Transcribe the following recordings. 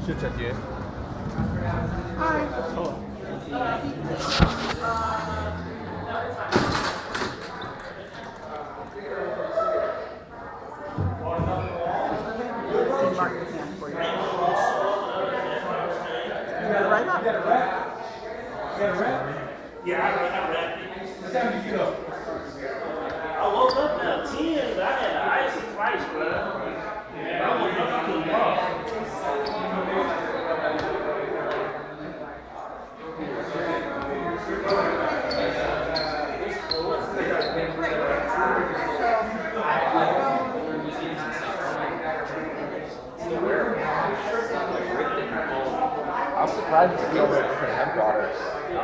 是姐姐。 Hi. Oh. Mark your hand for you. Right up. I woke up at 10, but I had an icy twice, bro. I woke up to the I'm surprised to see all the different headquarters.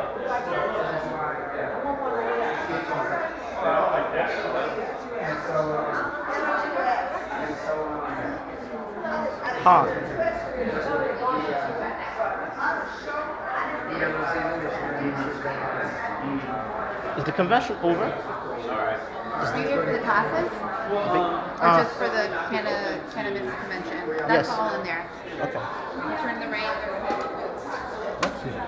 Huh. Is the convention over? Are you here for the classes? Or just for the cannabis convention? That's Yes. all in there. Okay. You turn the right. Let's see.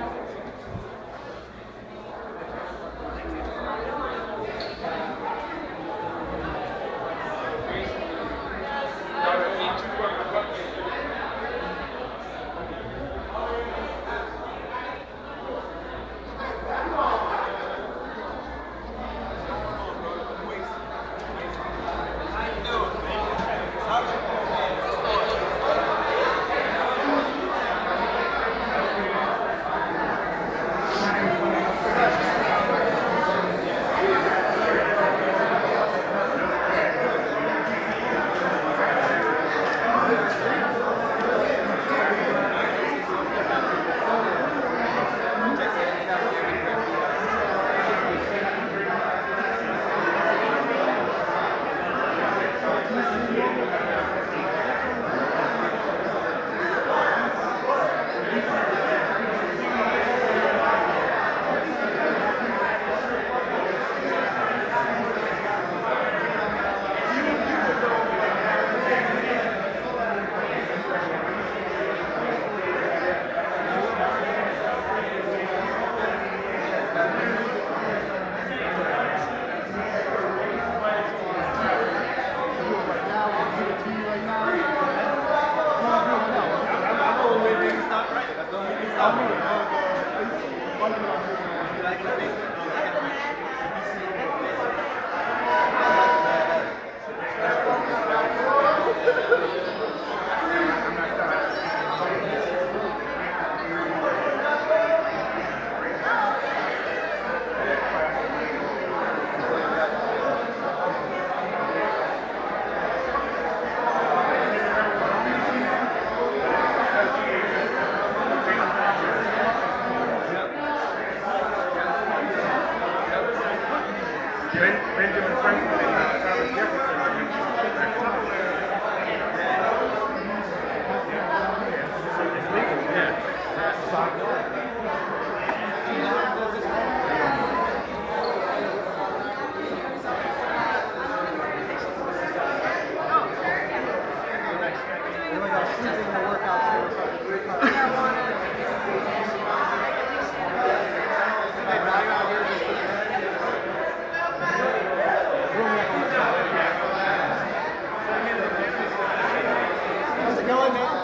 Benjamin Franklin and Thomas Jefferson. It's legal, yeah. How's it going, man?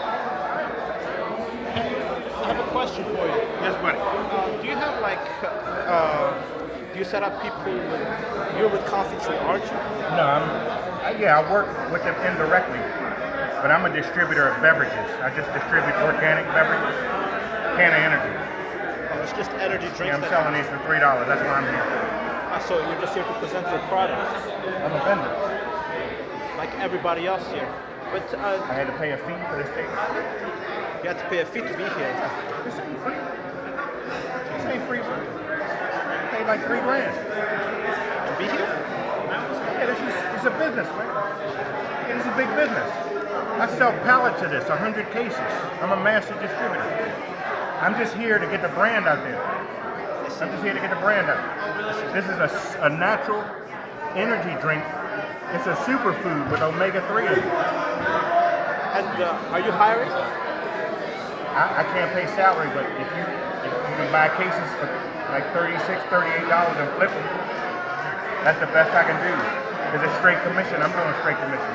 I have a question for you. Yes, buddy. Do you have like, do you set up people you're with Coffee Tree, aren't you? No, I work with them indirectly, but I'm a distributor of beverages. I just distribute organic beverages, can of energy. Oh, it's just energy drinks. Yeah, I'm selling these for $3. That's why I'm here. So you're just here to present your products, I'm a vendor. like everybody else here. But I had to pay a fee for this thing. you have to pay a fee to be here. This ain't free. This ain't free. I paid like $3,000. To be here? Yeah, it's a business, man. It is a big business. I sell pallets of this, 100 cases. I'm a master distributor. I'm just here to get the brand out there. I'm just here to get the brand out. This is a natural energy drink. It's a superfood with omega-3 in it. And are you hiring? I can't pay salary, but if you can buy cases for like $36, $38 and flip them, that's the best I can do. Because it's straight commission. I'm doing straight commission.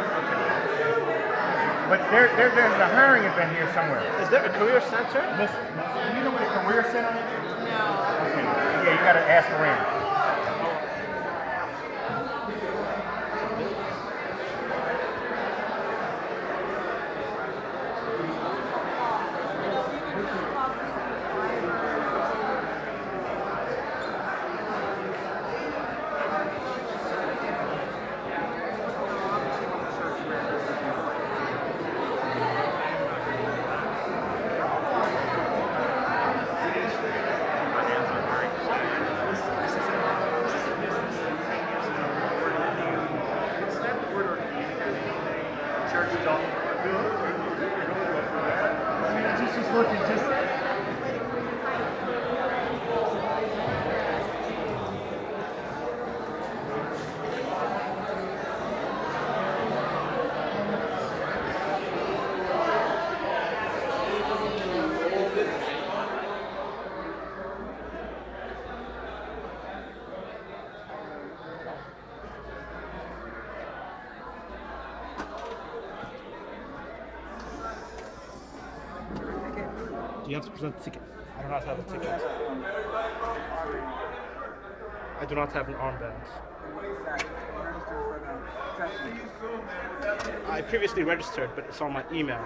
But there's a hiring event here somewhere. Is there a career center? Miss, you know what a career center is? No. Okay. Yeah, you gotta ask around. You have to present the ticket. I do not have a ticket. I do not have an armband. I previously registered, but it's on my email.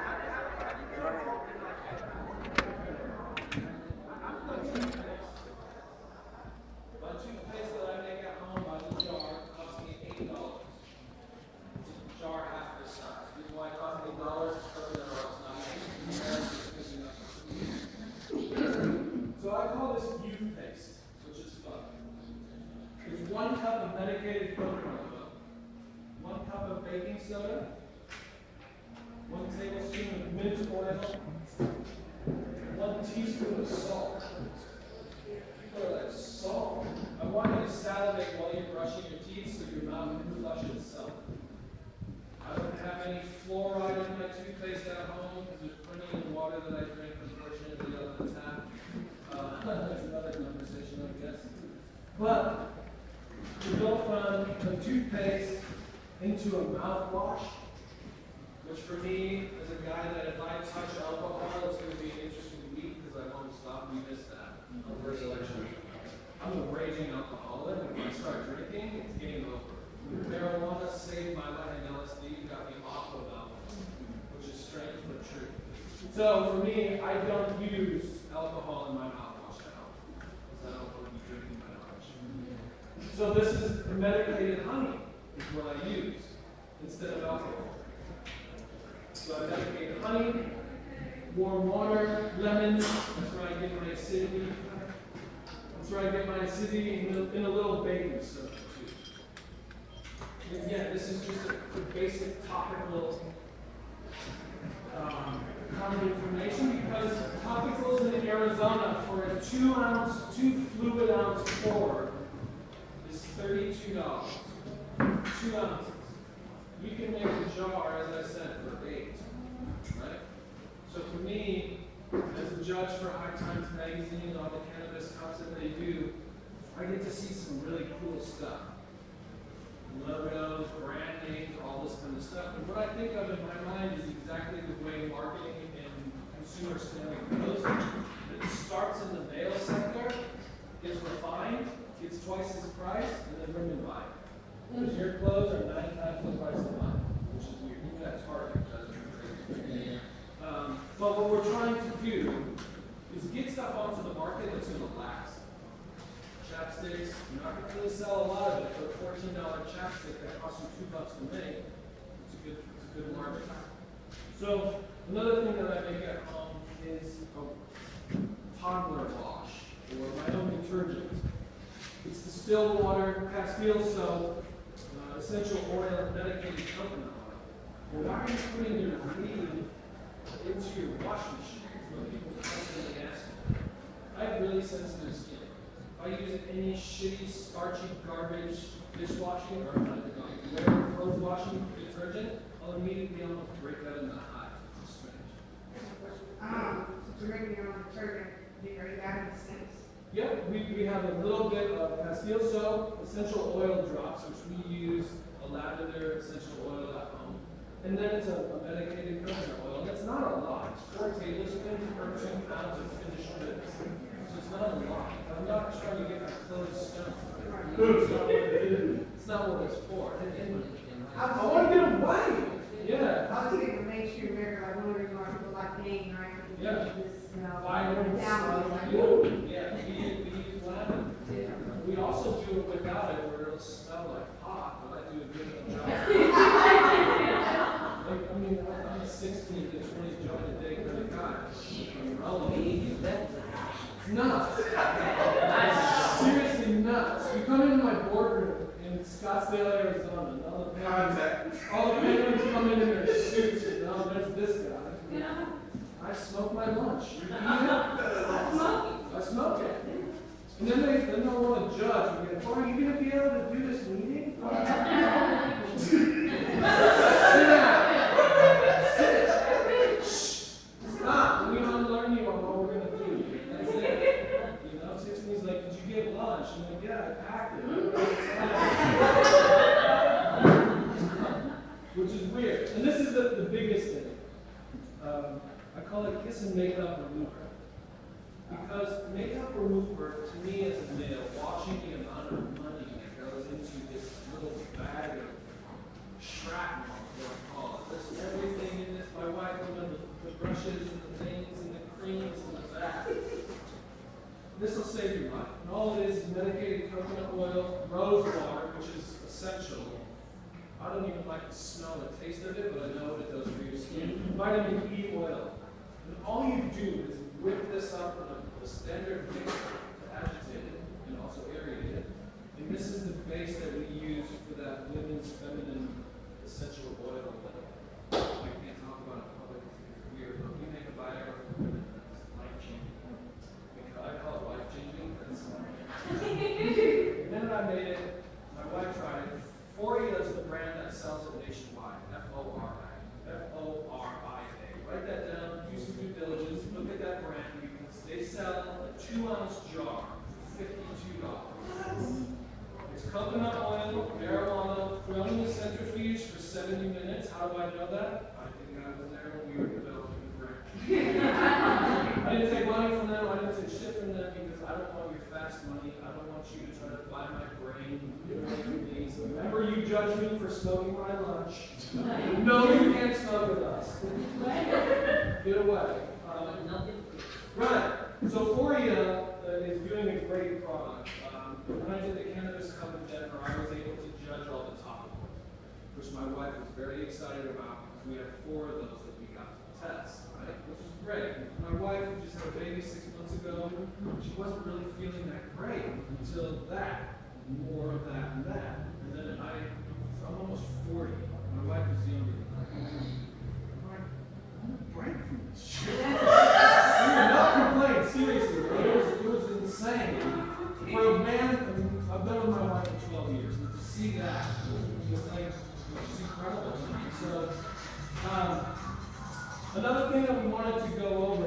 So I call this youth paste, which is fun. It's 1 cup of medicated coconut, 1 cup of baking soda, 1 tablespoon of mint oil, 1 teaspoon of salt. People are like, salt? I want you to salivate while you're brushing your teeth so your mouth can flush itself. I don't have any fluoride in my toothpaste at home because there's plenty of water that I drink, unfortunately, out of the tap. That's another conversation, I guess. But to go from a toothpaste into a mouthwash, which for me, as a guy that if I touch alcohol, it's going to be an interesting week because I won't stop. We missed that. I'm a raging alcoholic, and when I start drinking, it's game over. Marijuana saved my life, and LSD got me off of alcohol, which is strange but true. So for me, I don't use alcohol in my mouthwash at all, because I don't want to be drinking my much. So this is medicated honey, is what I use instead of alcohol. So I medicated honey, warm water, lemon. That's where I get my acidity. That's where I get my acidity in a little baking soda too. And again, this is just a basic topical common information because topicals in Arizona for a 2 fluid ounce pour is $32. 2 ounces. You can make a jar, as I said, for 8, right? So for me, as a judge for High Times Magazine and all the cannabis cups that they do, I get to see some really cool stuff. Logos, brand names, all this kind of stuff. And what I think of in my mind is exactly the way marketing and consumer spending goes. It starts in the nail sector, gets refined, gets twice its price, and then women buy it. Because your clothes are 9 times the price of mine, which is weird. Even at Target does it. But what we're trying to do is get stuff onto the market that's going to last. Chapsticks, you're not going to really sell a lot of it, but a $14 chapstick that costs you $2 to make, it's a good margin. So another thing that I make at home is a toddler wash, or my own detergent. It's distilled water, Castile soap, essential oil, and medicated coconut oil. Well, why are you putting your lead into your washing machine? That's what people constantly ask me. I have really sensitive skin. If I use any shitty, starchy garbage dishwashing or clothes washing detergent, I'll immediately almost break out in the hive, which is strange. Are you adding scents? Yep, we have a little bit of Castile soap, essential oil drops, which we use a lavender essential oil at home. And then it's a medicated coconut oil. And it's not a lot. It's 4 tablespoons per 2 pounds of finished goods. So it's not a lot. I'm not trying to get my clothes stuffed. It's not what it's for. I want to get away. Yeah. I was going to make sure you're like one of the people like me, right? Yeah. This smell. Vibrant Down, smell. Yeah, we use lavender. We also do it without it, where it'll smell like pot, but I do a good enough job. I mean, I'm a 16 to 20 job a day kind of guy. It's nuts. It's seriously nuts. You come into my boardroom in Scottsdale, Arizona, and all the patrons come in their suits, and oh, there's this guy. I smoke my lunch. You eat it? I smoke it. And then they'll want to judge. And go, are you going to be able to do this meeting? Sit down. Sit. Shh. Stop. We don't learn you on what we're going to do. That's it. You know, Tiffany's like, did you get lunch? I'm like, yeah, I packed it. Which is weird. And this is the biggest thing. I call it kiss and makeup remover. Because makeup remover, to me as a male, watching the amount of money that goes into this little bag of shrapnel, what I call it. There's everything in this. My wife went the brushes and the things and the creams and the back. This will save your life. And all it is medicated coconut oil, rose water, which is essential. I don't even like the smell or taste of it, but I know what it does for your skin. Vitamin E oil. And all you do is whip this up in a standard mixer to agitate it and also aerate it. And this is the base that we use for that women's feminine essential oil that I can't talk about in public because it's weird, but we make a Viagra for women that's life-changing. I call it life-changing. The minute I made it, my wife tried it. Foria is the brand that sells it nationwide. F-O-R-I-A. F-O-R-I-A. Write that down, do some due diligence, look at that brand because they sell a 2-ounce jar for $52. It's coconut oil, marijuana, thrown in the centrifuge for 70 minutes. How do I know that? I think I was there when we were developing the brand. I didn't take money from them, I didn't take shit from them because I don't want your fast money. I don't want you to try to buy my brain. Remember, you judged me for smoking my lunch. No, you can't smoke with us. Get away. Right. So Foria is doing a great product. When I did the Cannabis Cup in Denver, I was able to judge all the topicals, which my wife was very excited about because we have 4 of those that we got to test, right? Which is great. My wife who just had a baby 6 months ago, she wasn't really feeling that great until that. More of that and that. And then I'm almost 40. My wife is younger than I am. I'm like, I'm gonna break from this shit. We were not complaining, seriously. It was insane. For a man, I mean, I've been with my wife for 12 years, and to see that was like, it's incredible to me. So, another thing that we wanted to go over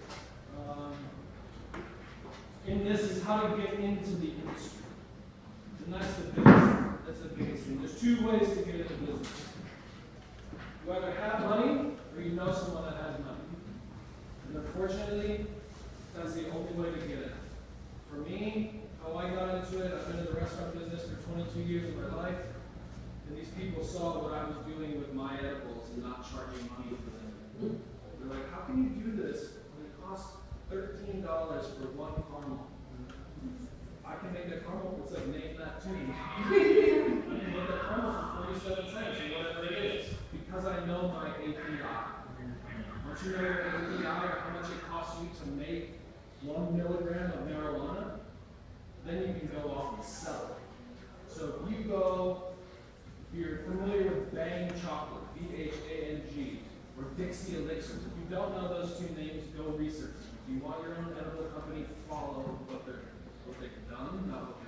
in this is how to get into the industry. And that's the biggest thing. There's 2 ways to get into business. You either have money or you know someone that has money. And unfortunately, that's the only way to get it. For me, how I got into it, I've been in the restaurant business for 22 years of my life. And these people saw what I was doing with my edibles and not charging money for them. They're like, how can you do this when it costs $13 for 1 caramel? I can make that caramel, it's like name that tune. I can make that caramel for 47 cents or whatever it is, because I know my API. Once you know your API or how much it costs you to make 1 milligram of marijuana, then you can go off and sell it. So if you go, if you're familiar with Bang Chocolate, B-H-A-N-G, or Dixie Elixirs, if you don't know those 2 names, go research. If you want your own edible company, follow what they've done, not what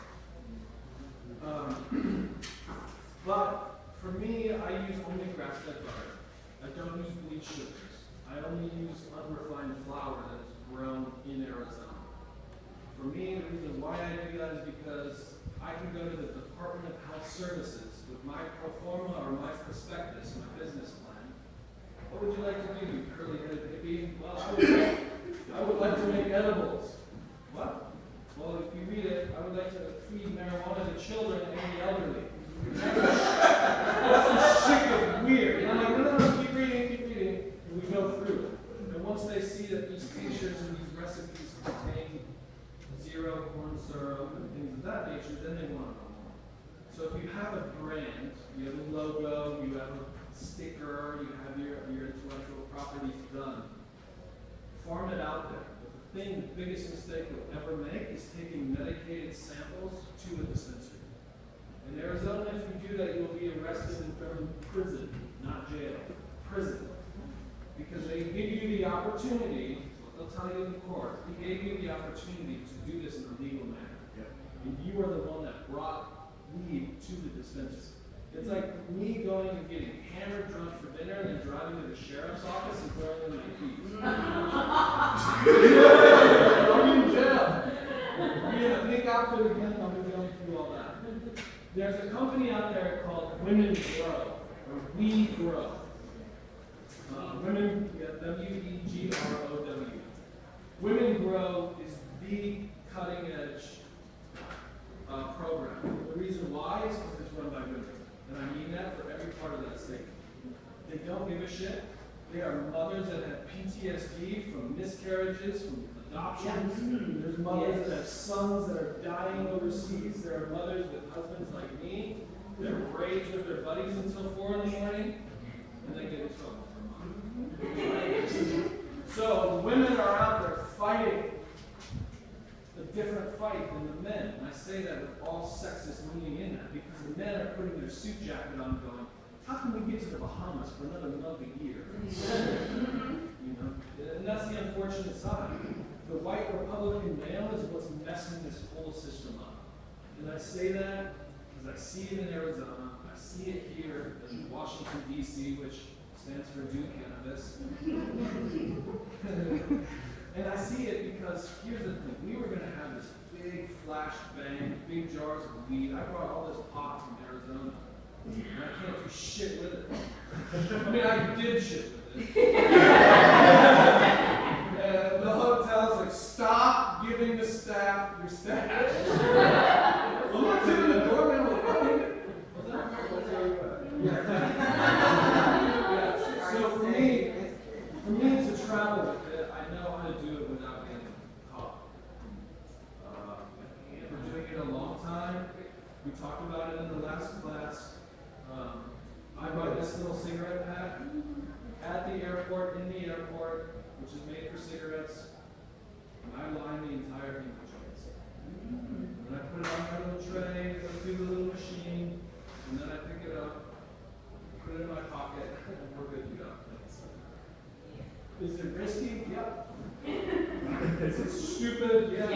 they're doing. But for me, I use only grass-fed butter. I don't use bleached sugars. I only use unrefined flour that is grown in Arizona. For me, the reason why I do that is because I can go to the Department of Health Services with my pro forma or my prospectus, my business plan. What would you like to do, you curly-headed hippie? Well, I would like to make edibles. What? Well, if you read it, I would like to feed marijuana to children and the elderly. That's a shit of weird. And I'm like, no, keep reading, and we go through it. And once they see that these t-shirts and these recipes contain zero corn syrup and things of that nature, then they want to know more. So if you have a brand, you have a logo, you have a sticker, you have your intellectual properties done, farm it out there. But the biggest mistake you'll ever make is taking medicated samples to a dispensary. In Arizona, if you do that, you'll be arrested and thrown in prison, not jail, prison. Because they give you the opportunity, they'll tell you in the court, he gave you the opportunity to do this in a legal manner. Yep. And you are the one that brought weed to the dispensary. It's like me going and getting hammered drunk for dinner and then driving to the sheriff's office and throwing in my keys. I'll be in jail. Be in a pink outfit again, I'll be going through all that. There's a company out there called Women Grow, or We Grow. Women, W-E-G-R-O-W. Women Grow is the cutting edge program. The reason why is because it's run by women. And I mean that for every part of that statement. They don't give a shit. They are mothers that have PTSD from miscarriages, from adoptions. There's mothers that have sons that are dying overseas. There are mothers with husbands like me that rage with their buddies until 4 in the morning, and they get in trouble for money. So the women are out there fighting a different fight than the men. And I say that with all sexist meaning in that, because the men are putting their suit jacket on going, how can we get to the Bahamas for another month a year? You know? And that's the unfortunate side. The white Republican male is what's messing this whole system up. And I say that because I see it in Arizona, I see it here in Washington, D.C., which stands for Do Cannabis. And I see it because, here's the thing, we were going to have this big flash bang, big jars of weed. I brought all this pot from Arizona, and I can't do shit with it. I mean, I did shit with it. And the hotel's like, stop giving the staff your stash. I'm not tipping the doorman with money. What's that? Yeah. So for me, to travel with it, I know how to do it without getting caught. We're doing it a long time. We talked about it in the last class. I bought this little cigarette pack at the airport, in the airport, which is made for cigarettes. And I line the entire thing with joints. And I put it on my little tray, go through the little machine, and then I pick it up, put it in my pocket, and we're good to go. Is it risky? Yep. Is it stupid? Yeah.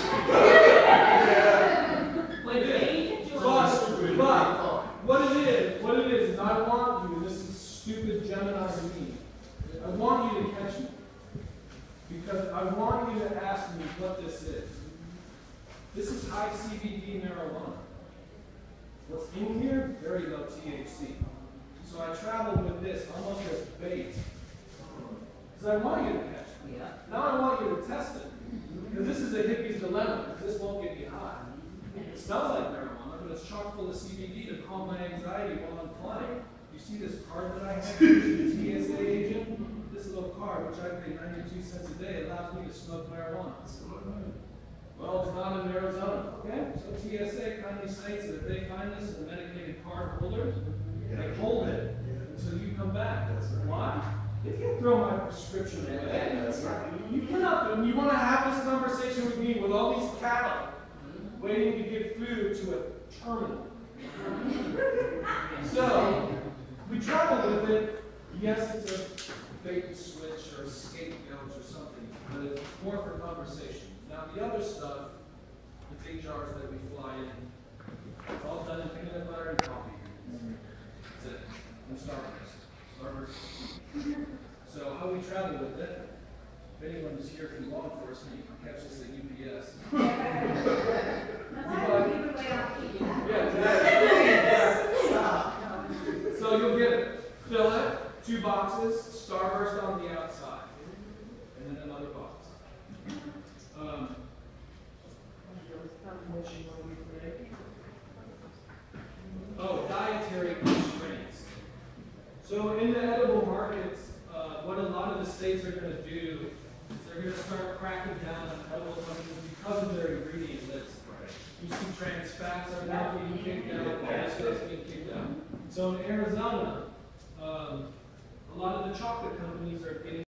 But what it is I want you, this is stupid Gemini me, I want you to catch me. Because I want you to ask me what this is. This is high CBD marijuana. What's in here? Very low THC. So I traveled with this almost as bait. Because I want you to catch me. Yeah. Now I want you to test it. Because this is a hippie's dilemma, because this won't get you high. It smells like marijuana, but it's chock full of CBD to calm my anxiety while I'm flying. You see this card that I have, the TSA agent? This little card, which I pay 92 cents a day, allows me to smoke marijuana. Well, it's not in Arizona. Okay? So TSA kindly states that if they find this in a medicated card holder, they hold it until you come back. Why? You can't throw my prescription away. That's right. You cannot. You want to have this conversation with me with all these cattle waiting to get food to a terminal. So, we travel with it. Yes, it's a bait and switch or a scapegoat or something, but it's more for conversation. Now, the other stuff, the big jars that we fly in, it's all done in peanut butter and coffee. That's it. And Starburst. So how we travel with it If anyone who's here from law enforcement, you can catch us at UPS. So you'll get fillet, 2 boxes, Starburst on the outside, and then another box. Dietary constraints. So in the edible markets, what a lot of the states are going to do is they're going to start cracking down on edible companies because of their ingredient list. You see trans fats are now being kicked out, acids being kicked out. So in Arizona, a lot of the chocolate companies are getting